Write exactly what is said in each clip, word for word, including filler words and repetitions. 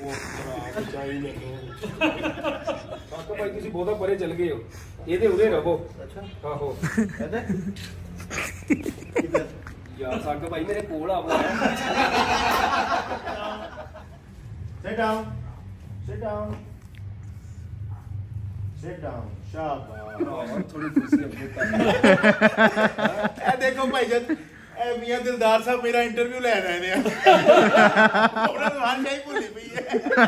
ਕਾਕਾ ਭਾਈ ਤੁਸੀਂ ਬਹੁਤਾ ਪਰੇ ਚਲ ਗਏ ਹੋ, ਇਹਦੇ ਉਰੇ ਰਹੋ। ਅੱਛਾ ਆਹੋ ਯਾਰ ਕਾਕਾ ਭਾਈ ਮੇਰੇ ਕੋਲ ਆਵੋ। Sit down. Sit down. Sit down. शाबाश। थोड़ी कुर्सी अपने कर। ए देखो भाईजान, ए मियां दिलदार साहब मेरा इंटरव्यू ले रहे हैं। अपना दुकान नहीं भूली पई है।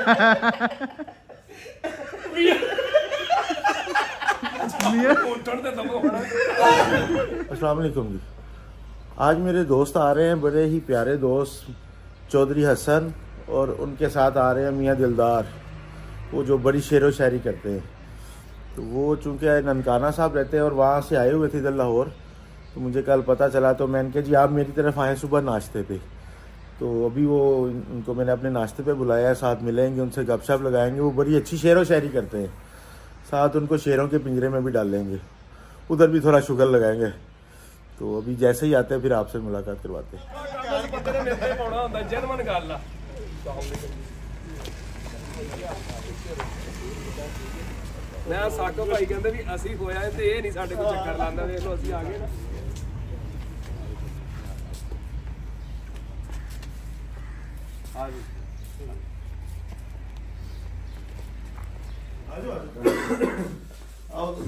अस्सलाम वालेकुम जी। आज मेरे दोस्त आ रहे हैं, बड़े ही प्यारे दोस्त चौधरी हसन, और उनके साथ आ रहे हैं मियां दिलदार, वो जो बड़ी शेर व शायरी करते हैं। तो वो चूँकि ननकाना साहब रहते हैं और वहाँ से आए हुए थे इधर लाहौर, तो मुझे कल पता चला, तो मैंने कहा जी आप मेरी तरफ आए सुबह नाश्ते पे। तो अभी वो उनको मैंने अपने नाश्ते पे बुलाया है, साथ मिलेंगे, उनसे गपशप लगाएंगे। वो बड़ी अच्छी शेर व शायरी करते हैं, साथ उनको शेरों के पिंजरे में भी डालेंगे, उधर भी थोड़ा शुगर लगाएंगे। तो अभी जैसे ही आते हैं फिर आपसे मुलाकात करवाते हैं। मैं साको भाई कहते भी असी होया है ते ये नहीं साडे को चक्कर लांदा, देख लो असी आ गए ना। आ जी आ जाओ आओ तो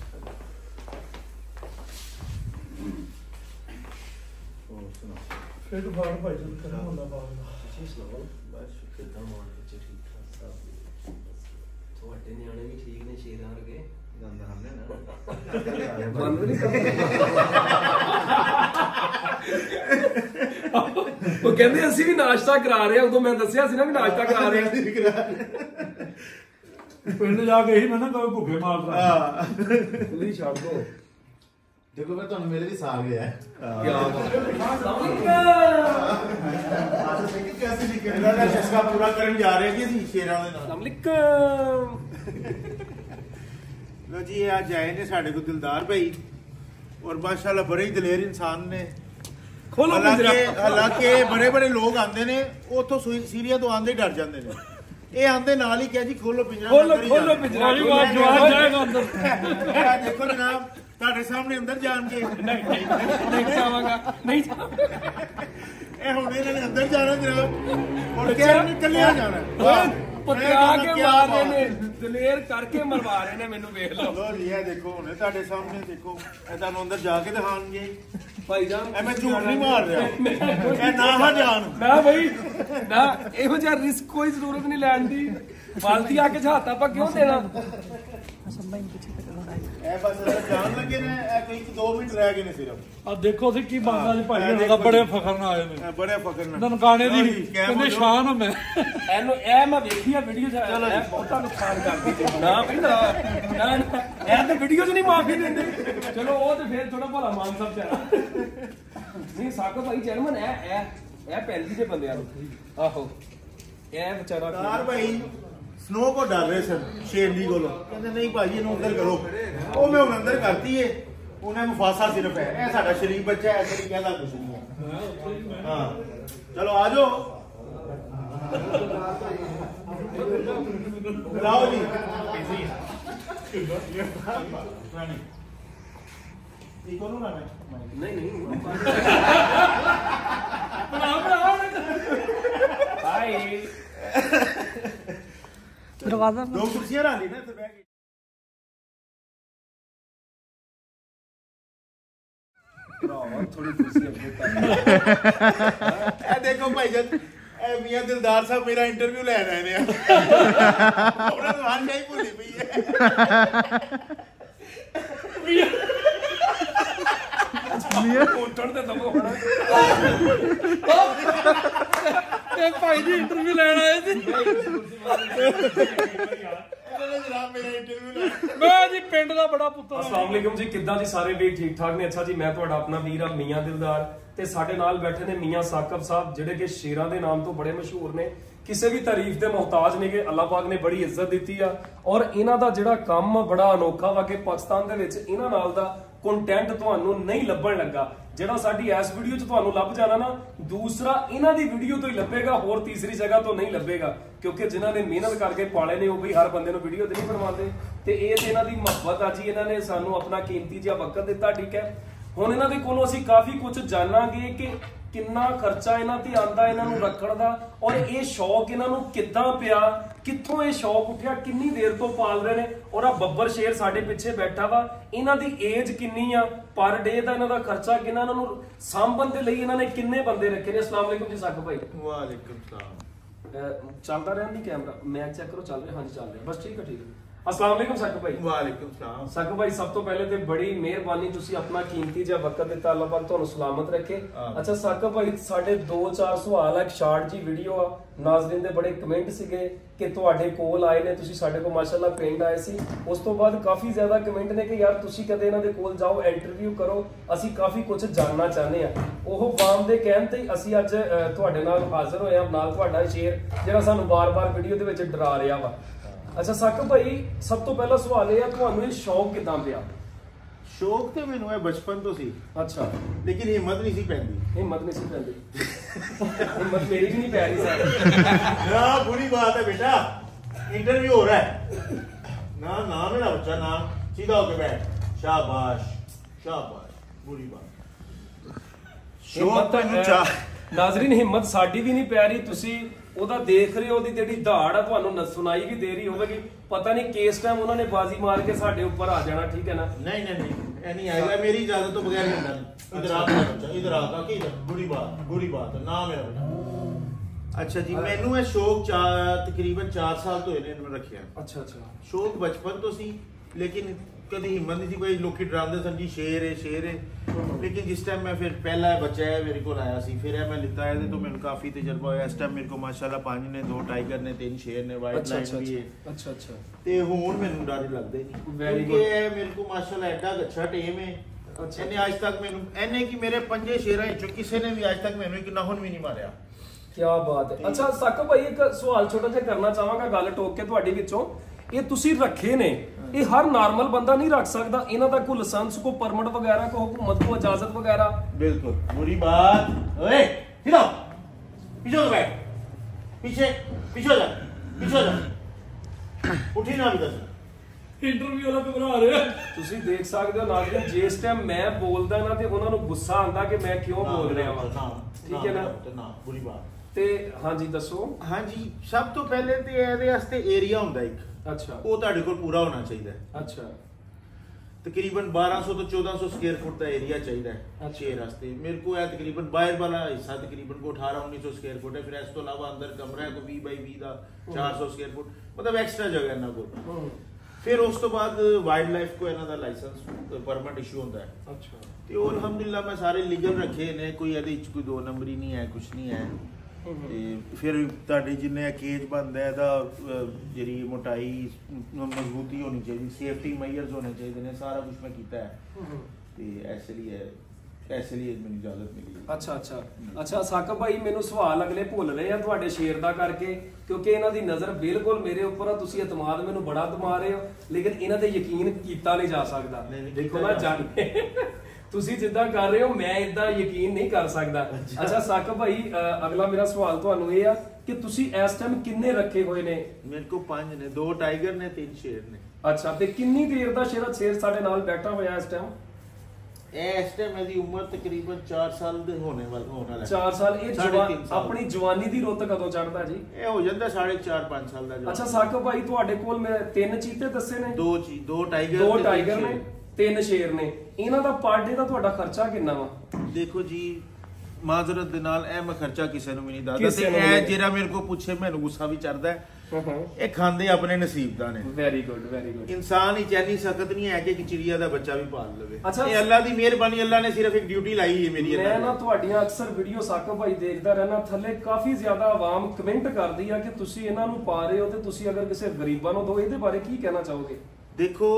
और सुनो फिर दोबारा भाई जन करना होला बाबा अच्छी सुनाओ बस कितना मान के ठीक ठाक सब ਤੁਹਾਡੇ ਨਿਆਣੇ ਵੀ ਠੀਕ ਨੇ ਸ਼ੇਰਾਂ ਵਰਗੇ गंदा हमने ना ਬੰਦ ਨਹੀਂ ਕਰਦਾ। ਉਹ ਕਹਿੰਦੇ ਅਸੀਂ ਵੀ ਨਾਸ਼ਤਾ ਕਰਾ ਰਹੇ ਹਾਂ, ਉਦੋਂ ਮੈਂ ਦੱਸਿਆ ਸੀ ਨਾ ਵੀ ਨਾਸ਼ਤਾ ਕਰਾ ਰਹੇ ਹਾਂ। ਪਿੰਡ ਜਾ ਕੇ ਹੀ ਮੈਂ ਨਾ ਕੋਈ ਭੁੱਖੇ ਮਾਰਦਾ। हां ਤੁਸੀਂ ਛੱਡ ਦੋ। देखो मैं तो मेरे भी साग है ਕੀ ਬਾਤ आज देखिए कैसे निकल रहा है, इसका पूरा करन जा रहे हैं कि शेरां दे नाल। अलैकुम लो जी आज आए ने साडे को दिलदार भाई, और माशाल्लाह बड़े ही दिलेर इंसान ने। खोलो हालांकि हालांकि बड़े बड़े लोग आंदे ने, उथों सीरिया तो आंदे डर जांदे ने। ये आंदे नाल ही क्या जी खोलो पिंजरा, खोलो खोलो पिंजरा, जवाब जाएगा अंदर। देखो जनाब ਤੁਹਾਡੇ ਸਾਹਮਣੇ ਅੰਦਰ ਜਾਣ ਕੇ नहीं नहीं नहीं जावांगा नहीं जावांगा। ਇਹ ਹੁਣ ਇਹਨਾਂ ਨੇ ਅੰਦਰ ਜਾਣਾ ਜਨਾਬ, ਹੁਣ ਕਿਹਾ ਨਹੀਂ ਕੱਲਿਆ ਜਾਣਾ। ਪਤਰਾ ਕੇ ਮਾਰ ਰਹੇ ਨੇ, ਦਲੇਰ ਕਰਕੇ ਮਰਵਾ ਰਹੇ ਨੇ ਮੈਨੂੰ, ਵੇਖ ਲਓ। ਲੋ ਜੀ ਇਹ ਦੇਖੋ ਹੁਣ ਤੁਹਾਡੇ ਸਾਹਮਣੇ ਦੇਖੋ, ਇਹਦਾ ਨੂੰ ਅੰਦਰ ਜਾ ਕੇ ਦਿਖਾਣਗੇ ਭਾਈ ਜਾਨ। ਐ ਮੈਂ ਝੂਠ ਨਹੀਂ ਮਾਰ ਰਿਹਾ, ਇਹ ਨਾ ਹਾ ਜਾਣ ਨਾ ਭਾਈ ਨਾ, ਇਹੋ ਜਿਹਾ ਰਿਸਕ ਕੋਈ ਜ਼ਰੂਰਤ ਨਹੀਂ ਲੈਣ ਦੀ। ਫਾਲਤੀ ਆ ਕੇ ਝਾਤਾ ਆਪਾਂ ਕਿਉਂ ਦੇਣਾ। ਇਹ ਬਸ ਜਾਣ ਲੱਗੇ ਨੇ, ਇਹ ਕੋਈ ਦੋ ਮਿੰਟ ਰਹਿ ਗਏ ਨੇ ਸਿਰਫ। ਆ ਦੇਖੋ ਸੀ ਕੀ ਬੰਦਾ ਜੀ ਭਾਈ ਇਹਨਾਂ ਦਾ ਬੜੇ ਫਖਰ ਨਾਲ ਆਏ ਨੇ, ਇਹ ਬੜੇ ਫਕਰ ਨਾਲ ਨਨਕਾਣੇ ਦੀ ਕਹਿੰਦੇ ਸ਼ਾਨ ਆ। ਮੈਂ ਇਹਨੂੰ ਇਹ ਮੈਂ ਵੇਖੀ ਆ ਵੀਡੀਓ ਚ, ਇਹ ਬਹੁਤਾ ਨੁਕਸਾਨ ਕਰਦੀ ਜੇ। ਨਾ ਭਾਈ ਨਾ ਨਾ ਇਹ ਤੇ ਵੀਡੀਓ ਚ ਨਹੀਂ ਮਾਫੀ ਦਿੰਦੇ। ਚਲੋ ਉਹ ਤੇ ਫੇਰ ਥੋੜਾ ਭਲਾ ਮਾਨ ਸਾਹਿਬ ਚਾਹ ਨਹੀਂ ਸਾਕੋ ਭਾਈ ਚਰਮਨ ਇਹ ਇਹ ਇਹ ਪੈਂਦੀ ਜੇ ਬੰਦਿਆਂ ਨੂੰ। ਆਹੋ ਇਹ ਵਿਚਾਰਾ ਕਾਰ ਭਾਈ स्नो को डर रहे सर शेरनी को, कहते नहीं भाजी इन्हों अंदर करो। वो मैं उन्हें अंदर करती है, उन्हें मुफासा सिर्फ है, ऐ साडा शरीफ बच्चा है, ऐसे नहीं कहता कुछ नहीं है। हाँ चलो आ जाओ, लाओ जी नहीं नहीं भाई दरवाजा दो कुर्सियां डाली ना तो बैठ गई। थोड़ी कुर्सी अपने कर। ए देखो भाईजान, ए मियां दिलदार साहब मेरा इंटरव्यू ले रहे हैं। अपना दुकान नहीं भूली पई है। ਉੱਠਣ ਤੇ ਦਮੋ ਹੋਣਾ। ਇਹ ਭਾਈ ਜੀ ਇੰਟਰਵਿਊ ਲੈਣ ਆਏ ਸੀ। ਮੈਂ ਜੀ ਪਿੰਡ ਦਾ ਬੜਾ ਪੁੱਤਰ। अस्सलाम वालेकुम जी, किद्दां जी सारे ਵੀਰ ठीक ठाक ने। अच्छा जी मैं ਤੁਹਾਡਾ ਆਪਣਾ ਵੀਰ ਆ ਮੀਆਂ ਦਿਲਦਾਰ, ਤੇ ਸਾਡੇ ਨਾਲ ਬੈਠੇ ਨੇ ਮੀਆਂ ਸਾਕਬ ਸਾਹਿਬ, ਜਿਹੜੇ ਕਿ ਸ਼ੇਰਾਂ ਦੇ ਨਾਮ ਤੋਂ ਬੜੇ ਮਸ਼ਹੂਰ ਨੇ, ਕਿਸੇ ਵੀ ਤਾਰੀਫ ਦੇ ਮੁਹਤਾਜ ਨੇ, ਕਿ ਅੱਲਾਹ ਪਾਕ ਨੇ ਬੜੀ ਇੱਜ਼ਤ ਦਿੱਤੀ ਆ। ਔਰ ਇਹਨਾਂ ਦਾ ਜਿਹੜਾ ਕੰਮ ਬੜਾ ਅਨੋਖਾ ਵਾ, ਕਿ ਪਾਕਿਸਤਾਨ ਦੇ ਵਿੱਚ ਇਹਨਾਂ ਨਾਲ ਦਾ ਕੰਟੈਂਟ ਤੁਹਾਨੂੰ ਨਹੀਂ ਲੱਭਣ ਲੱਗਾ। ਜਿਹੜਾ ਸਾਡੀ ਇਸ ਵੀਡੀਓ 'ਚ ਤੁਹਾਨੂੰ ਲੱਭ ਜਾਣਾ ਨਾ, ਦੂਸਰਾ ਇਹਨਾਂ ਦੀ ਵੀਡੀਓ ਤੋਂ ਹੀ ਲੱਭੇਗਾ, ਹੋਰ ਤੀਸਰੀ ਜਗ੍ਹਾ ਤੋਂ ਨਹੀਂ ਲੱਭੇਗਾ, ਕਿਉਂਕਿ ਜਿਨ੍ਹਾਂ ਨੇ ਮਿਹਨਤ ਕਰਕੇ ਪਾਲੇ ਨੇ ਉਹ ਵੀ ਹਰ ਬੰਦੇ ਨੂੰ ਵੀਡੀਓ ਤੇ ਨਹੀਂ ਬਣਵਾਉਂਦੇ। ਤੇ ਇਹ ਤੇ ਇਹਨਾਂ ਦੀ ਮੁਹੱਬਤ ਆ ਜੀ, ਇਹਨਾਂ ਨੇ ਸਾਨੂੰ ਆਪਣਾ ਕੀਮਤੀ ਜਿਹਾ ਵਕਤ ਦਿੱਤਾ, ਠੀਕ ਹੈ। ਹੁਣ ਇਹਨਾਂ ਦੇ ਕੋਲੋਂ ਅਸੀਂ ਕਾਫੀ ਕੁਝ ਜਾਣਾਂਗੇ ਕਿ ਕਿੰਨਾ ਖਰਚਾ ਇਹਨਾਂ ਤੇ ਆਂਦਾ ਇਹਨਾਂ ਨੂੰ ਰੱਖਣ ਦਾ, ਔਰ ਇਹ ਸ਼ੌਕ ਇਹਨਾਂ ਨੂੰ ਕਿੱਦਾਂ ਪਿਆ, ਕਿੱਥੋਂ ਇਹ ਸ਼ੌਕ ਉੱਠਿਆ, ਕਿੰਨੀ ਦੇਰ ਤੋਂ ਪਾਲ ਰਹੇ ਨੇ। ਔਰ ਆ ਬੱਬਰ ਸ਼ੇਰ ਸਾਡੇ ਪਿੱਛੇ ਬੈਠਾ ਵਾ, ਇਹਨਾਂ ਦੀ ਏਜ ਕਿੰਨੀ ਆ, ਪਰ ਡੇ ਦਾ ਇਹਨਾਂ ਦਾ ਖਰਚਾ ਕਿੰਨਾ, ਇਹਨਾਂ ਨੂੰ ਸਾਂਭਣ ਦੇ ਲਈ ਇਹਨਾਂ ਨੇ ਕਿੰਨੇ ਬੰਦੇ ਰੱਖੇ ਨੇ। ਅਸਲਾਮ ਵਾਲੇਕੁਮ ਜੀ ਸਾਕਬ ਭਾਈ। ਵਾਲੇਕੁਮ ਸਲਾਮ। ਚੱਲਦਾ ਰਿਹਾ ਨਹੀਂ ਕੈਮਰਾ, ਮੈਚ ਚੈੱਕ ਕਰੋ, ਚੱਲ ਰਿਹਾ? ਹਾਂਜੀ ਚੱਲ ਰਿਹਾ, ਬਸ ਠੀਕ ਹੈ ਠੀਕ ਹੈ। अस्सलाम वालेकुम साकब भाई। वालेकुम सलाम। साकब भाई सब तो पहले ते बड़ी मेहरबानी, तुसी अपना कीमती जिहा वक्त दिता, अल्लाह पाक तुहानू सलामत रखे। अच्छा साकब भाई, साडे दो चार सवाल है, शार्ट जी वीडियो आ, नाज़रीन दे बड़े कमेंट सीगे कि तुहाडे कोल आए ने, तुसी साडे को माशाअल्लाह पिंड आए सी, उस तो बाद काफी ज्यादा कमेंट ने कि यार तुसी कदे इन्हां दे कोल जाओ, इंटरव्यू करो, असी काफी कुछ जानना चाहते हैं। ओह वाम दे कहण ते असी अज तुहाडे नाल हाजिर होए हां, नाल तुहाडा शेर जिहड़ा सानू बार-बार वीडियो दे विच डरा रिहा वा। अच्छा साकब भाई, सब तो पहला सवाल है, ਤੁਹਾਨੂੰ ਇਹ ਸ਼ੌਕ ਕਿਦਾਂ ਪਿਆ? ਸ਼ੌਕ ਤੇ ਮੈਨੂੰ ਹੈ ਬਚਪਨ ਤੋਂ ਸੀ। ਅੱਛਾ, ਲੇਕਿਨ ਹਿੰਮਤ ਨਹੀਂ ਸੀ ਪੈਂਦੀ। ਹਿੰਮਤ ਨਹੀਂ ਸੀ ਪੈਂਦੀ। ਹਿੰਮਤ ਮੇਰੀ ਵੀ ਨਹੀਂ ਪੈ ਰਹੀ ਸਰ। ਨਾ ਬੁਰੀ ਬਾਤ ਹੈ ਬੇਟਾ, ਇੰਟਰਵਿਊ ਹੋ ਰਹਾ ਹੈ ਨਾ। ਨਾ ਮੇਰਾ ਬੱਚਾ, ਨਾ सीधा होके बैठ, शाबाश शाबाश। बुरी बात। हिम्मत नाज़रीन, हिम्मत साडी भी नहीं पै रही, तुसी ਉਹਦਾ ਦੇਖ ਰਹੇ ਹੋ, ਉਹਦੀ ਜਿਹੜੀ ਧਾੜ ਆ ਤੁਹਾਨੂੰ ਸੁਣਾਈ ਵੀ ਦੇ ਰਹੀ ਹੋਵੇਗੀ, ਪਤਾ ਨਹੀਂ ਕਿਸ ਟਾਈਮ ਉਹਨਾਂ ਨੇ ਬਾਜ਼ੀ ਮਾਰ ਕੇ ਸਾਡੇ ਉੱਪਰ ਆ ਜਾਣਾ, ਠੀਕ ਹੈ ਨਾ? नहीं नहीं नहीं, ये नहीं आएगा, मेरी इजाजत तो बगैर नहीं होता। इधर आ मेरा बच्चा, इधर आ का इधर। बुरी बात, बुरी बात है ना मेरा बेटा। अच्छा जी, मैनू है शौक चार तकरीबन चार साल तो इन्हें मैं रखिया। अच्छा अच्छा। शौक बचपन तो सी, लेकिन कभी हिम्मत नहीं थी, कोई लोग डराते सन जी शेर है शेर है। लेकिन जिस टाइम मैं फिर पहला बच्चा है मेरे को आया सी, फिर है मैं लिता है तो मैंने काफी तजर्बा होया। इस टाइम मेरे को माशाल्लाह पांच ने, दो टाइगर ने, तीन शेर ने, वाइट लाइन भी है। अच्छा अच्छा। ते हुन मैनू डर लगदे नहीं, क्योंकि मेरे को माशाल्लाह एडा अच्छा टेम है। अच्छा। इन्हें आज तक मैनू इन्हें कि मेरे पंजे शेरां विचों किसी ने भी आज तक मैनू एक नाहुन भी नहीं मारिया। क्या बात है। अच्छा साकब भाई, एक सवाल छोटा जिहा करना चाहांगा, गल टोक के तुहाडी विचों, ਇਹ ਤੁਸੀਂ ਰੱਖੇ ਨੇ, ਇਹ ਹਰ ਨਾਰਮਲ ਬੰਦਾ ਨਹੀਂ ਰੱਖ ਸਕਦਾ, ਇਹਨਾਂ ਦਾ ਕੋਈ ਲਾਇਸੈਂਸ, ਕੋਈ ਪਰਮਿਟ ਵਗੈਰਾ, ਕੋਈ हुकूमत को इजाजत वगैरह? बिल्कुल बुरी बात। ओए सीधा पीछे हो बैठ, पीछे पीछे हो जा, पीछे हो जा, उठी ना इधर। ਇੰਟਰਵਿਊ ਵਾਲਾ ਘਬਰਾ ਰਿਹਾ। ਤੁਸੀਂ ਦੇਖ ਸਕਦੇ ਹੋ ਨਾਜ਼ਰੀਨ, ਜਿਸ ਟਾਈਮ ਮੈਂ ਬੋਲਦਾ ਨਾ ਤੇ ਉਹਨਾਂ ਨੂੰ ਗੁੱਸਾ ਆਉਂਦਾ ਕਿ ਮੈਂ ਕਿਉਂ ਬੋਲ ਰਿਹਾ ਹਾਂ, ਠੀਕ ਹੈ ਨਾ? ਨਾ ਬੁਰੀ ਬਾਤ। ਤੇ ਹਾਂਜੀ ਦੱਸੋ। ਹਾਂਜੀ, ਸਭ ਤੋਂ ਪਹਿਲੇ ਤੇ ਇਹਦੇ ਵਾਸਤੇ ਏਰੀਆ ਹੁੰਦਾ ਇੱਕ, ਅੱਛਾ, ਉਹ ਤੁਹਾਡੇ ਕੋਲ ਪੂਰਾ ਹੋਣਾ ਚਾਹੀਦਾ ਹੈ। ਅੱਛਾ, तकरीबन बारह सौ तो चौदह सौ स्क्वायर फुट का एरिया चाहिए शेर वास्ते। मेरे को है तकरीबन बाहर वाला हिस्सा तकरीबन को अठारह उन्नीस सौ स्क्वायर फुट है, फिर इस तो अलावा अंदर कमरा है को बीस बाई बीस का चार सौ स्क्वायर फुट, मतलब एक्स्ट्रा जगह इन्हों को। फिर उस तो बाद वाइल्ड लाइफ को इन्हों का लाइसेंस परमिट इशू होता है। अच्छा, तो और अलहमदुलिल्लाह मैं सारे लीगल रखे ने, कोई ये कोई दो नंबरी नहीं है, कुछ नहीं है। ਤੇ ਫਿਰ ਤੁਹਾਡੇ ਜਿੰਨੇ ਕੇਜ ਬਣਦਾ ਇਹਦਾ ਜਿਹੜੀ ਮੋਟਾਈ ਮਜ਼ਬੂਤੀ ਹੋਣੀ ਚਾਹੀਦੀ, ਸੇਫਟੀ ਮੇਜਰਸ ਹੋਣੇ ਚਾਹੀਦੇ ਨੇ, ਸਾਰਾ ਕੁਝ ਮੈਂ ਕੀਤਾ ਹੈ। ਤੇ ਇਸ ਲਈ ਹੈ, ਇਸ ਲਈ ਮੈਨੂੰ ਇਜਾਜ਼ਤ ਮਿਲੀ। ਅੱਛਾ ਅੱਛਾ ਅੱਛਾ ਸਾਕਬ ਭਾਈ, ਮੈਨੂੰ ਸਵਾਲ ਅਗਲੇ ਭੁੱਲ ਰਹੇ ਆ ਤੁਹਾਡੇ ਸ਼ੇਰ ਦਾ ਕਰਕੇ, ਕਿਉਂਕਿ ਇਹਨਾਂ ਦੀ ਨਜ਼ਰ ਬਿਲਕੁਲ ਮੇਰੇ ਉੱਪਰ ਆ, ਤੁਸੀਂ ਇਤਮਾਦ ਮੈਨੂੰ ਬੜਾ ਦਿਵਾ ਰਹੇ ਹੋ, ਲੇਕਿਨ ਇਹਨਾਂ ਤੇ ਯਕੀਨ ਕੀਤਾ ਨਹੀਂ ਜਾ ਸਕਦਾ। ਦੇਖੋ ਨਾ ਜਾਣ ਤੁਸੀਂ ਜਿੱਦਾਂ ਕਰ ਰਹੇ ਹੋ, ਮੈਂ ਇਦਾਂ ਯਕੀਨ ਨਹੀਂ ਕਰ ਸਕਦਾ। ਅੱਛਾ ਸਾਕਬ ਭਾਈ, ਅਗਲਾ ਮੇਰਾ ਸਵਾਲ ਤੁਹਾਨੂੰ ਇਹ ਆ ਕਿ ਤੁਸੀਂ ਇਸ ਟਾਈਮ ਕਿੰਨੇ ਰੱਖੇ ਹੋਏ ਨੇ? ਮੇਰੇ ਕੋਲ ਪੰਜ ਨੇ, ਦੋ ਟਾਈਗਰ ਨੇ, ਤਿੰਨ ਸ਼ੇਰ ਨੇ। ਅੱਛਾ, ਤੇ ਕਿੰਨੀ ਦੇਰ ਦਾ ਸ਼ੇਰ ਸ਼ੇਰ ਸਾਡੇ ਨਾਲ ਬੈਠਾ ਹੋਇਆ ਇਸ ਟਾਈਮ? ਇਸ ਟਾਈਮ ਇਹਦੀ ਉਮਰ ਤਕਰੀਬਨ ਚਾਰ ਸਾਲ ਦੇ ਹੋਣੇ ਵਾਲਾ ਹੋਣ ਵਾਲਾ। ਚਾਰ ਸਾਲ। ਇਹ ਜਵਾਨ ਆਪਣੀ ਜਵਾਨੀ ਦੀ ਰੁੱਤ ਕਦੋਂ ਚੜਦਾ ਜੀ? ਇਹ ਹੋ ਜਾਂਦਾ ਸਾਢੇ ਚਾਰ ਪੰਜ ਸਾਲ ਦਾ। ਅੱਛਾ ਸਾਕਬ ਭਾਈ, ਤੁਹਾਡੇ ਕੋਲ ਮੈਂ ਤਿੰਨ ਚੀਤੇ ਦੱਸੇ ਨੇ? ਦੋ ਚੀ ਦੋ ਟਾਈਗਰ ਦੋ ਟਾਈਗਰ ਨੇ, ਤਿੰਨ ਸ਼ੇਰ ਨੇ। ਇਹਨਾਂ ਦਾ ਪਰ ਡੇ ਦਾ ਤੁਹਾਡਾ ਖਰਚਾ ਕਿੰਨਾ ਵਾ? ਦੇਖੋ ਜੀ, ਮਾਜ਼ਰਤ ਦੇ ਨਾਲ ਇਹ ਮੈਂ ਖਰਚਾ ਕਿਸੇ ਨੂੰ ਵੀ ਨਹੀਂ ਦੱਸਦਾ, ਤੇ ਇਹ ਜਿਹੜਾ ਮੇਰੇ ਕੋਲ ਪੁੱਛੇ ਮੈਨੂੰ ਗੁੱਸਾ ਵੀ ਚੜਦਾ ਹੈ। ਇਹ ਖਾਂਦੇ ਆਪਣੇ ਨਸੀਬ ਦਾ ਨੇ। Very good, very good. ਇਨਸਾਨ ਹੀ ਚੈਨੀ ਸਕਤ ਨਹੀਂ ਹੈ ਕਿ ਇੱਕ ਚਿੜੀਆ ਦਾ ਬੱਚਾ ਵੀ ਪਾਲ ਲਵੇ। ਅੱਛਾ, ਇਹ ਅੱਲਾ ਦੀ ਮਿਹਰਬਾਨੀ, ਅੱਲਾ ਨੇ ਸਿਰਫ ਇੱਕ ਡਿਊਟੀ ਲਾਈ ਹੈ ਮੇਰੀ। ਮੈਂ ਨਾ ਤੁਹਾਡੀਆਂ ਅਕਸਰ ਵੀਡੀਓ ਸਾਕਬ ਭਾਈ ਦੇਖਦਾ ਰਹਿਣਾ, ਥੱਲੇ ਕਾਫੀ ਜ਼ਿਆਦਾ ਆਵਾਮ ਕਮੈਂਟ ਕਰਦੀ ਆ ਕਿ ਤੁਸੀਂ ਇਹਨਾਂ ਨੂੰ ਪਾ ਰਹੇ ਹੋ ਤੇ ਤੁਸੀਂ ਅਗਰ ਕਿਸੇ ਗਰੀਬਾਂ ਨੂੰ ਦੋ, ਇਹਦੇ ਬਾਰੇ ਕੀ ਕਹਿਣਾ ਚਾਹੋਗੇ? ਦੇਖੋ,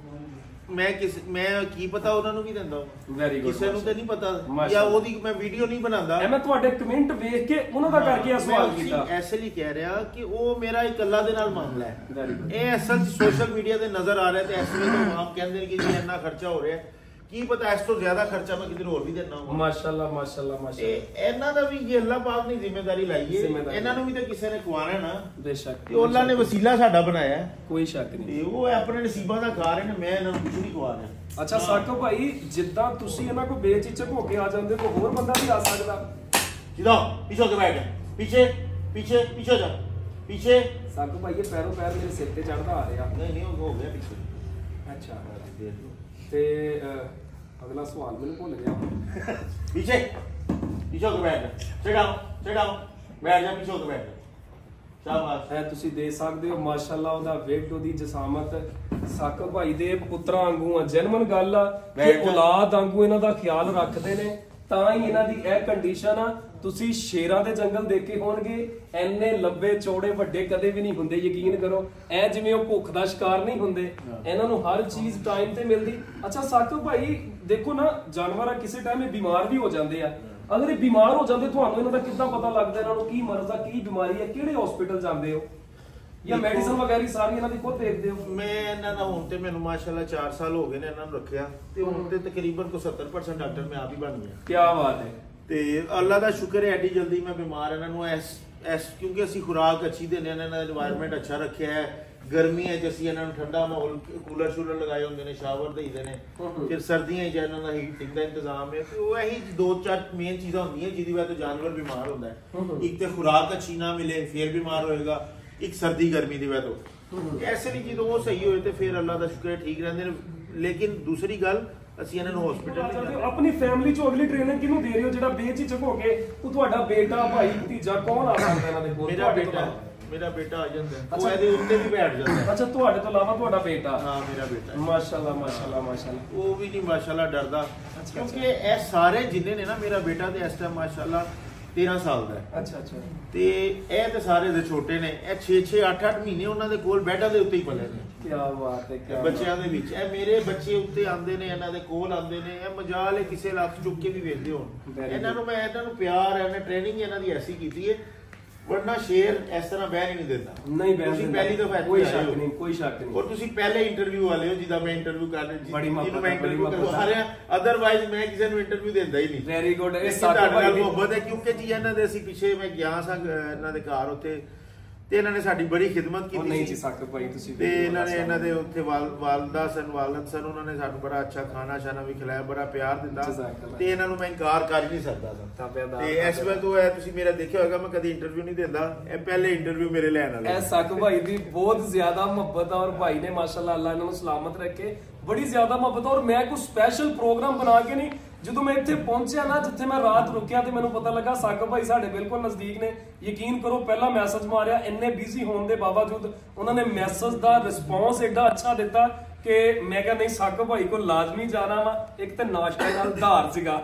ਮੈਂ ਕਿਸ ਮੈਂ ਕੀ ਪਤਾ ਉਹਨਾਂ ਨੂੰ ਵੀ ਦਿੰਦਾ ਹਾਂ, ਵੈਰੀ ਗੁੱਡ। ਕਿਸੇ ਨੂੰ ਤਾਂ ਨਹੀਂ ਪਤਾ, ਜਾਂ ਉਹਦੀ ਮੈਂ ਵੀਡੀਓ ਨਹੀਂ ਬਣਾਉਂਦਾ। ਮੈਂ ਤੁਹਾਡੇ ਕਮੈਂਟ ਵੇਖ ਕੇ ਉਹਨਾਂ ਦਾ ਕਰਕੇ ਇਹ ਸਵਾਲ ਕੀਤਾ। ਐਸੇ ਲਈ ਕਹਿ ਰਿਹਾ ਕਿ ਉਹ ਮੇਰਾ ਇੱਕ ਅੱਲਾ ਦੇ ਨਾਲ ਮਾਮਲਾ ਹੈ। Very good. ਇਹ ਅਸਲ ਸੋਸ਼ਲ ਮੀਡੀਆ ਤੇ ਨਜ਼ਰ ਆ ਰਿਹਾ, ਤੇ ਇਸ ਵੇਲੇ ਤੋਂ ਆਪ ਕਹਿੰਦੇ ਨੇ ਕਿ ਜੀ ਇੰਨਾ ਖਰਚਾ ਹੋ ਰਿਹਾ, ਕੀ ਪਤਾ ਇਸ ਤੋਂ ਜ਼ਿਆਦਾ ਖਰਚਾ ਮੈਂ ਕਿਧਰ ਹੋਰ ਵੀ ਦੇਣਾ ਹੋਵਾਂ। ਮਾਸ਼ਾਅੱਲਾ ਮਾਸ਼ਾਅੱਲਾ ਮਾਸ਼ਾਅੱਲਾ। ਤੇ ਇਹਨਾਂ ਦਾ ਵੀ ਜੇ ਅੱਲਾਹ ਪਾਕ ਨੇ ਜ਼ਿੰਮੇਵਾਰੀ ਲਾਈਏ, ਇਹਨਾਂ ਨੂੰ ਵੀ ਤਾਂ ਕਿਸੇ ਨੇ ਖਵਾਣਾ ਨਾ। ਬੇਸ਼ੱਕ ਤੇ ਅੱਲਾਹ ਨੇ ਵਸੀਲਾ ਸਾਡਾ ਬਣਾਇਆ, ਕੋਈ ਸ਼ੱਕ ਨਹੀਂ। ਤੇ ਉਹ ਆਪਣੇ ਨਸੀਬਾਂ ਦਾ ਖਾ ਰਹੇ ਨੇ, ਮੈਂ ਇਹਨਾਂ ਨੂੰ ਕੁਝ ਨਹੀਂ ਖਵਾ ਰਿਹਾ। ਅੱਛਾ ਸਾਕਬ ਭਾਈ, ਜਿੱਦਾਂ ਤੁਸੀਂ ਇਹਨਾਂ ਕੋਲ ਬੇਚਿਚਕ ਹੋ ਕੇ ਆ ਜਾਂਦੇ ਤਾਂ ਹੋਰ ਬੰਦਾ ਵੀ ਆ ਸਕਦਾ। सीधा पीछे होके बैठ जा, पीछे पीछे पीछे हो जा, पीछे। साकब भाई ये पैरों पैर मेरे सिर पे चढ़ता आ रहा। नहीं नहीं वो हो गया पीछे। अच्छा देख लो। ते अगला सवाल मैंने भूल गया। पीछे पीछे होके बैठ जा, sit down sit down, बैठ जा, पीछे होके बैठ जा। शाबाश। है ਤੁਸੀਂ ਦੇਖ ਸਕਦੇ ਹੋ ਮਾਸ਼ਾਅੱਲਾ ਉਹਦਾ ਵੇਟ, ਉਹਦੀ ਜਸਾਮਤ ਸਾਕਬ ਭਾਈ ਦੇ ਪੁੱਤਰਾਂ ਵਾਂਗੂ ਆ। ਜੈਨੂਇਨ ਗੱਲ ਆ ਕਿ ਔਲਾਦ ਵਾਂਗੂ ਇਹਨਾਂ ਦਾ ਖਿਆਲ ਰੱਖਦੇ ਨੇ, ਤਾਂ ਹੀ ਇਹਨਾਂ ਦੀ ਇਹ ਕੰਡੀਸ਼ਨ ਆ। ਤੁਸੀਂ ਸ਼ੇਰਾਂ ਦੇ ਜੰਗਲ ਦੇਖੇ ਹੋਣਗੇ, ਐਨੇ ਲੰਬੇ ਚੌੜੇ ਵੱਡੇ ਕਦੇ ਵੀ ਨਹੀਂ ਹੁੰਦੇ, ਯਕੀਨ ਕਰੋ। ਐ ਜਿਵੇਂ ਉਹ ਭੁੱਖ ਦਾ ਸ਼ਿਕਾਰ ਨਹੀਂ ਹੁੰਦੇ, ਇਹਨਾਂ ਨੂੰ ਹਰ ਚੀਜ਼ ਟਾਈਮ ਤੇ ਮਿਲਦੀ। ਅੱਛਾ ਸਾਕਬ ਭਾਈ ਦੇਖੋ ਨਾ, ਜਾਨਵਰ ਆ ਕਿਸੇ ਟਾਈਮ ਇਹ ਬਿਮਾਰ ਵੀ ਹੋ ਜਾਂਦੇ ਆ। ਅਗਰ ਇਹ ਬਿਮਾਰ ਹੋ ਜਾਂਦੇ, ਤੁਹਾਨੂੰ ਇਹਨਾਂ ਦਾ ਕਿੱਦਾਂ ਪਤਾ ਲੱਗਦਾ ਇਹਨਾਂ ਨੂੰ ਕੀ ਮਰਜ਼ ਆ, ਕੀ ਬਿਮਾਰੀ ਹੈ, ਕਿਹੜੇ ਹਸਪੀਟਲ ਜਾਂਦੇ ਹੋ ਜਾਂ ਮੈਡੀਸਨ ਵਗੈਰਾ ਸਾਰੀ ਇਹਨਾਂ ਦੀ ਖੁਦ ਦੇਖਦੇ ਹੋ? ਮੈਂ ਇਹਨਾਂ ਦਾ ਹੁਣ ਤੇ ਮੈਨੂੰ ਮਾਸ਼ਾਅੱਲਾ ਚਾਰ ਸਾਲ ਹੋ ਗਏ ਨੇ ਇਹਨਾਂ ਨੂੰ ਰੱਖਿਆ, ਤੇ ਹੁਣ ਤੇ ਤਕਰੀਬਨ ਕੋ ਸੱਤਰ ਪਰਸੈਂਟ ਡਾਕਟਰ ਮੈਂ ਆਪ ਹੀ ਬਣ ਗਿਆ। ਕੀ ਬਾਤ ਹੈ। ਤੇ ਅੱਲਾ ਦਾ ਸ਼ੁਕਰ ਹੈ ਐਡੀ ਜਲਦੀ ਮੈਂ ਬਿਮਾਰ ਇਹਨਾਂ ਨੂੰ ਐਸ ਐਸ ਕਿਉਂਕਿ ਅਸੀਂ ਖੁਰਾਕ ਅੱਛੀ ਦਿੰਦੇ ਹਾਂ, ਇਹਨਾਂ ਦਾ এনवायरमेंट ਅੱਛਾ ਰੱਖਿਆ ਹੈ। ਗਰਮੀਆਂ 'ਚ ਅਸੀਂ ਇਹਨਾਂ ਨੂੰ ਠੰਡਾ ਮਾਹੌਲ, ਕੂਲਰ ਸ਼ੂਲਰ ਲਗਾਏ ਹੁੰਦੇ ਨੇ, ਸ਼ਾਵਰ ਦੇਈਦੇ ਨੇ। ਫਿਰ ਸਰਦੀਆਂ 'ਚ ਇਹਨਾਂ ਦਾ ਹੀਟਿੰਗ ਦਾ ਇੰਤਜ਼ਾਮ ਹੈ। ਤੇ ਉਹ ਇਹੀ ਦੋ ਚਾਰ ਮੇਨ ਚੀਜ਼ਾਂ ਹੁੰਦੀਆਂ ਜਿਹਦੀ ਵਜ੍ਹਾ ਤੋਂ ਜਾਨਵਰ ਬਿਮਾਰ ਹੁੰਦਾ ਹੈ। ਇੱਕ ਤੇ ਖੁਰਾਕ ਅੱਛੀ ਨਾ ਮਿਲੇ ਫਿਰ ਬਿਮਾਰ ਹੋਏਗਾ, ਇੱਕ ਸਰਦੀ ਗਰਮੀ ਦੀ ਵਜ੍ਹਾ ਤੋਂ। ਐਸੇ ਲਈ ਜਦੋਂ ਉਹ ਸਹੀ ਹੋਏ ਤੇ ਫਿਰ ਅੱਲਾ ਦਾ ਸ਼ੁਕਰ ਹੈ ਠੀਕ ਰਹਿੰਦੇ ਨੇ। ਲੇਕਿਨ ਦੂਸਰੀ ਗੱਲ, ਅਸੀਂ ਇਹਨਾਂ ਨੂੰ ਹਸਪੀਟਲ ਆਪਣੀ ਫੈਮਿਲੀ ਚੋਂ ਅਗਲੀ ਟ੍ਰੇਨਿੰਗ ਕਿਹਨੂੰ ਦੇ ਰਹੇ ਹੋ ਜਿਹੜਾ ਬੇਚਿਚਕ ਹੋ ਕੇ, ਉਹ ਤੁਹਾਡਾ ਬੇਟਾ ਭਾਈ ਭਤੀਜਾ ਕੌਣ ਆ ਸਕਦਾ ਇਹਨਾਂ ਦੇ ਕੋਲ? ਮੇਰਾ ਬੇਟਾ ਮੇਰਾ ਬੇਟਾ ਆ ਜਾਂਦਾ, ਉਹ ਇਹਦੇ ਉੱਤੇ ਵੀ ਬੈਠ ਜਾਂਦਾ। ਅੱਛਾ ਤੁਹਾਡੇ ਤੋਂ ਇਲਾਵਾ ਤੁਹਾਡਾ ਬੇਟਾ? ਹਾਂ ਮੇਰਾ ਬੇਟਾ। ਮਾਸ਼ਾਅੱਲਾ ਮਾਸ਼ਾਅੱਲਾ ਮਾਸ਼ਾਅੱਲਾ। ਉਹ ਵੀ ਨਹੀਂ ਮਾਸ਼ਾਅੱਲਾ ਡਰਦਾ, ਕਿਉਂਕਿ ਇਹ ਸਾਰੇ ਜਿੰਨੇ ਨੇ ਨਾ, ਮੇਰਾ ਬੇਟਾ ਤੇ ਇਸ ਟਾਈਮ ਮਾਸ਼ਾਅੱਲਾ तेरह साल ਦਾ ਹੈ। ਅੱਛਾ ਅੱਛਾ। ਤੇ ਇਹ ਤੇ ਸਾਰੇ ਦੇ ਛੋਟੇ ਨੇ, ਇਹ ਛੇ ਛੇ ਅੱਠ ਅੱਠ ਮਹੀਨੇ ਉਹਨਾਂ ਦੇ ਕੋਲ ਬੈੱਡਾਂ ਦੇ ਉੱਤੇ ਹੀ ਪਲੇ ਨੇ। ਕੀ ਬਾਤ ਹੈ, ਕੀ ਬੱਚਿਆਂ ਦੇ ਵਿੱਚ ਇਹ ਮੇਰੇ ਬੱਚੇ ਉੱਤੇ ਆਉਂਦੇ ਨੇ, ਇਹਨਾਂ ਦੇ ਕੋਲ ਆਉਂਦੇ ਨੇ। ਇਹ ਮਜਾਲ ਹੈ ਕਿਸੇ ਲੱਖ ਚੁੱਕ ਕੇ ਵੀ ਵੇਖਦੇ ਹੋਣ ਇਹਨਾਂ ਨੂੰ। ਮੈਂ ਇਹਨਾਂ ਨੂੰ ਪਿਆਰ ਹੈ, ਟ੍ਰੇਨਿੰਗ ਇਹਨਾਂ ਦੀ ਐਸੀ ਕੀਤੀ ਹੈ, ਵਰਨਾ ਸ਼ੇਰ ਇਸ ਤਰ੍ਹਾਂ ਬਹਿ ਨਹੀਂ ਦਿੰਦਾ। ਨਹੀਂ ਬਹਿ ਤੁਸੀਂ ਪਹਿਲੀ ਦਫਾ ਕੋਈ ਸ਼ੱਕ ਨਹੀਂ, ਕੋਈ ਸ਼ੱਕ ਨਹੀਂ। ਔਰ ਤੁਸੀਂ ਪਹਿਲੇ ਇੰਟਰਵਿਊ ਵਾਲੇ ਹੋ ਜਿਹਦਾ ਮੈਂ ਇੰਟਰਵਿਊ ਕਰ ਰਿਹਾ, ਬੜੀ ਜਿਹਨੂੰ ਮੈਂ ਇੰਟਰਵਿਊ ਕਰਵਾ ਰਿਹਾ। ਅਦਰਵਾਈਜ਼ ਮੈਂ ਕਿਸੇ ਨੂੰ ਇੰਟਰਵਿਊ ਦਿੰਦਾ ਹੀ ਨਹੀਂ। Very good. ਇਹ ਸਾਡਾ ਨਾਲ ਮੁਹੱਬਤ ਹੈ, ਕਿਉਂਕਿ ਜੀ ਇਹਨਾਂ ਦੇ ਅਸੀਂ ਪਿੱਛੇ ਮੈਂ ਗਿਆ ਸਾਂ ਇਹਨਾਂ ਦੇ ਘਰ ਉੱਤੇ, ਤੇ ਇਹਨਾਂ ਨੇ ਸਾਡੀ ਬੜੀ ਖਿਦਮਤ ਕੀਤੀ। ਨਹੀਂ ਜੀ ਸਾਕਬ ਭਾਈ ਤੁਸੀਂ ਤੇ ਇਹਨਾਂ ਨੇ ਇਹਨਾਂ ਦੇ ਉੱਥੇ ਵਾਲਦਾ ਸਨ, ਵਾਲਦ ਸਨ, ਉਹਨਾਂ ਨੇ ਸਾਨੂੰ ਬੜਾ ਅੱਛਾ ਖਾਣਾ ਸ਼ਾਨਾ ਵੀ ਖਿਲਾਇਆ, ਬੜਾ ਪਿਆਰ ਦਿੱਤਾ। ਤੇ ਇਹਨਾਂ ਨੂੰ ਮੈਂ ਇਨਕਾਰ ਕਰ ਨਹੀਂ ਸਕਦਾ ਸਾਂ। ਤੇ ਇਸ ਵੇਲੇ ਤੋਂ ਇਹ ਤੁਸੀਂ ਮੇਰਾ ਦੇਖਿਆ ਹੋਏਗਾ, ਮੈਂ ਕਦੀ ਇੰਟਰਵਿਊ ਨਹੀਂ ਦਿੰਦਾ, ਇਹ ਪਹਿਲੇ ਇੰਟਰਵਿਊ ਮੇਰੇ ਲੈਣ ਵਾਲੇ। ਇਹ ਸਾਕਬ ਭਾਈ ਦੀ ਬਹੁਤ ਜ਼ਿਆਦਾ ਮੁਹੱਬਤ ਹੈ, ਔਰ ਭਾਈ ਨੇ ਮਾਸ਼ਾਅੱਲਾ ਅੱਲਾਹ ਇਹਨਾਂ ਨੂੰ ਸਲਾਮਤ ਰੱਖੇ, ਬੜੀ ਜ਼ਿਆਦਾ ਮੁਹੱਬਤ। ਔਰ ਮੈਂ ਕੋਈ ਸਪੈਸ਼ਲ ਪ੍ਰੋਗਰਾਮ ਬਣਾ ਕੇ ਨਹੀਂ, ਜਦੋਂ ਮੈਂ ਇੱਥੇ ਪਹੁੰਚਿਆ ਨਾ, ਜਿੱਥੇ ਮੈਂ ਰਾਤ ਰੁਕਿਆ, ਤੇ ਮੈਨੂੰ ਪਤਾ ਲੱਗਾ ਸਾਕਬ ਭਾਈ ਸਾਡੇ ਬਿਲਕੁਲ ਨਜ਼ਦੀਕ ਨੇ। ਯਕੀਨ ਕਰੋ ਪਹਿਲਾ ਮੈਸੇਜ ਮਾਰਿਆ, ਇੰਨੇ ਬਿਜ਼ੀ ਹੋਣ ਦੇ ਬਾਵਜੂਦ ਉਹਨਾਂ ਨੇ ਮੈਸੇਜ ਦਾ ਰਿਸਪੌਂਸ ਐਡਾ ਅੱਛਾ ਦਿੱਤਾ ਕਿ ਮੈਂ ਕਿਹਾ ਨਹੀਂ ਸਾਕਬ ਭਾਈ ਕੋਲ ਲਾਜ਼ਮੀ ਜਾਣਾ ਵਾ। ਇੱਕ ਤੇ ਨਾਸ਼ਤੇ ਨਾਲ ਧਾਰ ਸੀਗਾ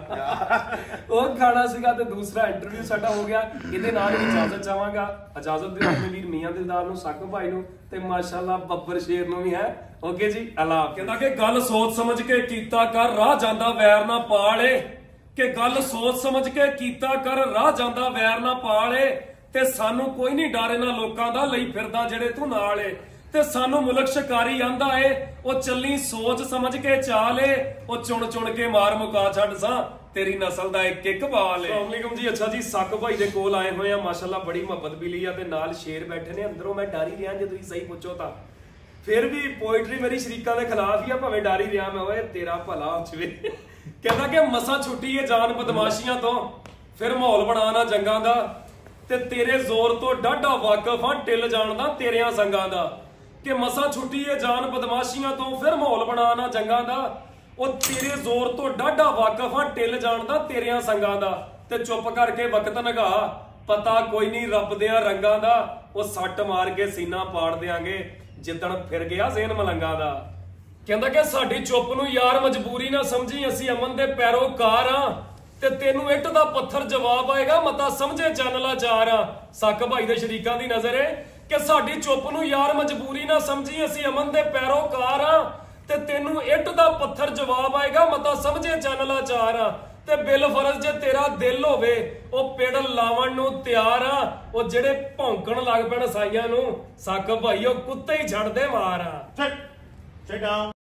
ਉਹ ਖਾਣਾ ਸੀਗਾ, ਤੇ ਦੂਸਰਾ ਇੰਟਰਵਿਊ ਸਾਡਾ ਹੋ ਗਿਆ। ਇਹਦੇ ਨਾਲ ਇਜਾਜ਼ਤ ਚਾਹਾਂਗਾ, ਇਜਾਜ਼ਤ ਦਿਓ ਆਪਣੇ ਵੀਰ ਮੀਆਂ ਦਿਲਦਾਰ ਨੂੰ, ਸਾਕਬ ਭਾਈ ਨੂੰ, ਤੇ ਮਾਸ਼ਾਅੱਲਾ ਬੱਬਰ ਸ਼ੇਰ ਨੂੰ ਵੀ ਹੈ। ਓਕੇ ਜੀ, ਅੱਲਾ। ਕਹਿੰਦਾ ਕਿ ਗੱਲ ਸੋਚ ਸਮਝ ਕੇ ਕੀਤਾ ਕਰ, ਰਾਹ ਜਾਂਦਾ ਵੈਰ ਨਾ ਪਾਲੇ। ਕਿ ਗੱਲ ਸੋਚ ਸਮਝ ਕੇ ਕੀਤਾ ਕਰ, ਰਾਹ ਜਾਂਦਾ ਵੈਰ ਨਾ ਪਾਲੇ। ਤੇ ਸਾਨੂੰ ਕੋਈ ਨਹੀਂ ਡਰ ਇਹਨਾਂ ਲੋਕਾਂ ਦਾ, ਲਈ ਫਿਰਦਾ ਜਿਹੜੇ ਤੂੰ ਨਾਲ ਏ। ਤੇ ਸਾਨੂੰ ਮੁਲਕ ਸ਼ਿਕਾਰੀ ਆਂਦਾ ਏ, ਉਹ ਚੱਲੀ ਸੋਚ ਸਮਝ ਕੇ ਚਾਲ ਏ। ਉਹ ਚੁਣ ਚੁਣ ਕੇ ਮਾਰ ਮੁਕਾ ਛੱਡ ਸਾਂ, ਤੇਰੀ ਨਸਲ ਦਾ ਇੱਕ ਇੱਕ ਬਾਲ ਏ। अस्सलाम वालेकुम जी। ਅੱਛਾ ਜੀ, ਸਾਕਬ ਭਾਈ ਦੇ ਕੋਲ ਆਏ ਹੋਏ ਆ, ਮਾਸ਼ਾਅੱਲਾ ਬੜੀ ਮੁਹੱਬਤ ਮਿਲੀ ਆ, ਤੇ ਨਾਲ ਸ਼ੇਰ ਬੈਠੇ ਨੇ। ਅੰਦਰੋਂ ਮੈਂ ਡਰ ਹੀ ਰਿਹਾ, ਜੇ ਤੁਸੀਂ ਸਹੀ ਪੁੱਛੋ ਤਾਂ। ਫਿਰ ਵੀ ਪੋਇਟਰੀ ਮੇਰੀ ਸ਼ਰੀਕਾਂ ਦੇ ਖਿਲਾਫ ਹੀ ਆ, ਭਾਵੇਂ ਡਰ ਹੀ ਰਿਹਾ ਮੈਂ। ਓਏ ਤੇਰਾ ਭਲਾ ਹੋ ਜਵੇ। ਕਹਿੰਦਾ ਕਿ ਮਸਾਂ ਛੁੱਟੀ ਏ ਜਾਨ ਬਦਮਾਸ਼ੀਆਂ ਤੋਂ, ਫਿਰ ਮਾਹੌਲ ਬਣਾਣਾ ਜੰਗਾਂ ਦਾ। ਤੇ ਤੇਰੇ ਜ਼ੋਰ ਤੋਂ ਡਾਢਾ ਵਾਕਿਫ ਹਾਂ, ਟਿਲ ਜਾਣਦਾ ਤੇਰਿਆਂ ਸੰਗਾਂ ਦਾ। ਕਿ ਮਸਾਂ ਛੁੱਟੀ ਏ ਜਾਨ ਬਦਮਾਸ਼ੀਆਂ ਤੋਂ, ਫਿਰ ਮਾਹੌਲ ਬਣਾਣਾ ਜੰਗਾਂ ਦਾ। ਉਹ ਤੇਰੇ ਜ਼ੋਰ ਤੋਂ ਡਾਢਾ ਵਾਕਿਫ ਹਾਂ, ਟਿਲ ਜਾਣਦਾ ਤੇਰਿਆਂ ਸੰਗਾਂ ਦਾ। ਤੇ ਚੁੱਪ ਕਰਕੇ ਵਕਤ ਨਗਾ, ਪਤਾ ਕੋਈ ਨਹੀਂ ਰੱਬ ਦਿਆਂ ਰੰਗਾਂ ਦਾ। ਉਹ ਸੱਟ ਮਾਰ ਕੇ ਸੀਨਾ ਪਾੜ ਦਿਆਂਗੇ, ਜਿੱਦਣ ਫਿਰ ਗਿਆ ਜ਼ੇਨ ਮਲੰਗਾ ਦਾ। ਕਹਿੰਦਾ ਕਿ ਸਾਡੀ ਚੁੱਪ ਨੂੰ ਯਾਰ ਮਜਬੂਰੀ ਨਾ ਸਮਝੀ, ਅਸੀਂ ਅਮਨ ਦੇ ਪੈਰੋਕਾਰ ਆ। ਤੇ ਤੈਨੂੰ ਇੱਟ ਦਾ ਪੱਥਰ ਜਵਾਬ ਆਏਗਾ, ਮਤਾ ਸਮਝੇ ਚੰਨ ਲਾਚਾਰ ਆ। ਸਾਕਬ ਭਾਈ ਦੇ ਸ਼ਰੀਕਾਂ ਦੀ ਨਜ਼ਰ ਏ ਕਿ ਸਾਡੀ ਚੁੱਪ ਨੂੰ ਯਾਰ ਮਜਬੂਰੀ ਨਾ ਸਮਝੀ, ਅਸੀਂ ਅਮਨ ਦੇ ਪੈਰੋਕਾਰ ਆ। ਤੇ ਤੈਨੂੰ ਇੱਟ ਦਾ ਪੱਥਰ ਜਵਾਬ ਆਏਗਾ, ਮਤਾ ਸਮਝੇ ਚੰਨ ਲਾਚਾਰ ਆ। ਤੇ ਬਿਲ ਫਰਜ਼ ਜੇ ਤੇਰਾ ਦਿਲ ਹੋਵੇ, ਉਹ ਪਿੜ ਲਾਵਣ ਨੂੰ ਤਿਆਰ ਆ। ਉਹ ਜਿਹੜੇ ਭੌਂਕਣ ਲੱਗ ਪੈਣ ਸਾਈਆਂ ਨੂੰ, ਸਾਕਬ ਭਾਈ ਉਹ ਕੁੱਤੇ ਹੀ ਛੱਡਦੇ ਮਾਰ ਆ। Sit down.